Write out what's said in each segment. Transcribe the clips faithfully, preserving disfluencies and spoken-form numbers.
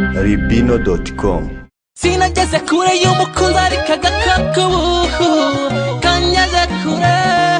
ribino dot com. Sinageze kure y'umukunzi ariko agakakubuhu kanyaze kure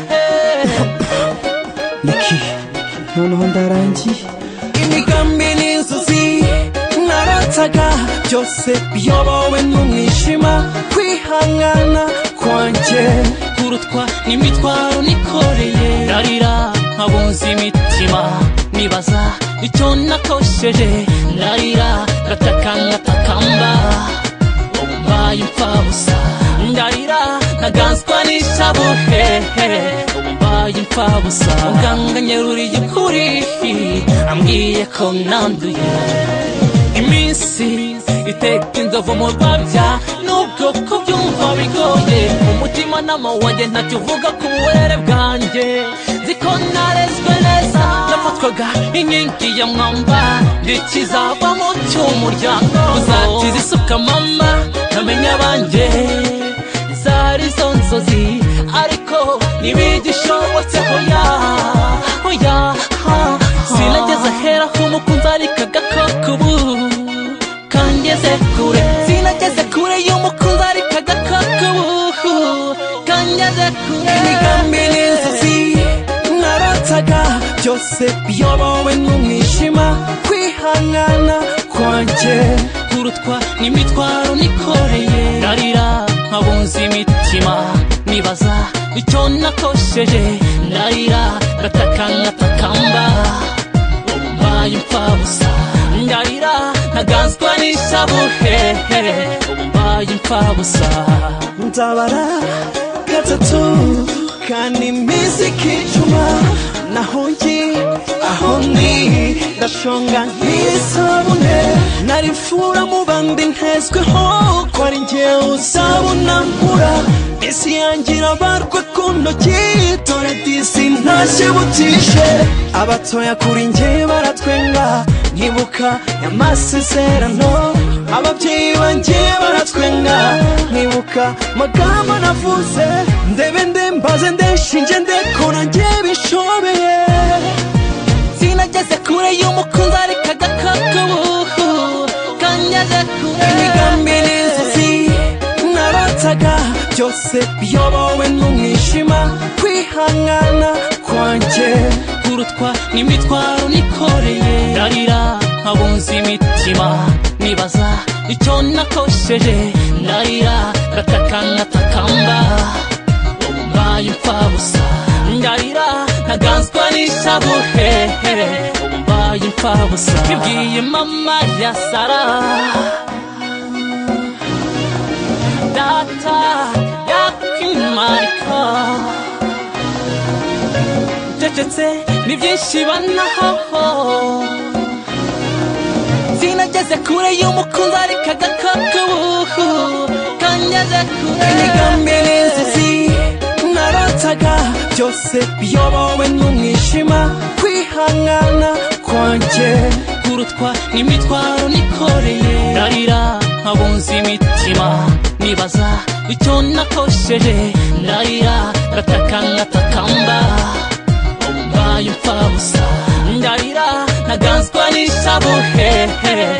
Niki noneho ndarangiye imigambi n'inzozi narotaga byose biyobowe n'umwijima kwihangana kwanjye kurutwa n'imitwaro nikoreye narira nkabunza imitima nibaza icyo nakosheje narira gataka ngatakamba umbaye impfabusa ndarira ntaganzwa n'ishabuhehe umbaye impfabusa muganga nyeruriye ukuri ambwiye ko nanduye iminsi iteka inzovu mu rwabya nubwo kubyumva bigoye umutima nama wanjye ntacyo uvuga ku burere bwanjye nziko narezwe neza nafatwaga inkingi ya mwamba ndikizavamo cy'umuryango uzakiza isuka mama ntamenya abanjye zari zo nzozi ariko ntibigishobotse hoya hoya sinageze ahera h'umukunzi ariko agakakubu kangeze kure sinageze kure y'umukunzi ariko agakakubu kangeze kure imigambi n'inzozi narotaga byose biyobowe n'umwijima kwihangana kwanjye kurutwa n'imitwaro nikoreye narira nkabunza imitima nibaza icyo nakosheje narira gataka ngatakamba umbaye impfabusa ndarira ntaganzwa n'ishabuhehe umbaye impfabusa nzabara gatatu kandi iminsi ikicuma naho ngi aho ndi ndashonga nk'isabune narifura mu bandi ntezweho ko ari njye uzabona nkura isi yanjye irabarwe ku ntoki dore disi ntashye butishe abatoya kuri njye baratwenga nkibuka y'amasezerano ababyeyi banjye baratwenga nkibuka magambo navuze ndebe ndembaze ndeshinje ndekora njye bishobeye sinageze kure y'umukunzi ariko agakakubuhu kanyaze kure imigambi n'inzozi narotaga byose biyobowe n'umwijima kwihangana kwanjye kurutwa n'imitwaro nikoreye narira nkabunza imitima nibaza icyo nakosheje narira gataka ngatakamba umbaye impfabusa ndarira ntaganzwa n'ishabuhehe umbaye impfabusa ibwiye mama ya Sara data yakwimarika cecetse ni byinshi banaho sinageze kure y'umukunzi ariko agakakubuhu kanyaze kure imigambi n'inzozi narotaga byose biyobowe n'umwijima kwihangana kwanjye kurutwa n'imitwaro nikoreye narira nkabunza imitima nibaza icyo nakosheje narira gataka ngatakamba umbaye impfabusa ndarira ntaganzwa n'ishabuhehe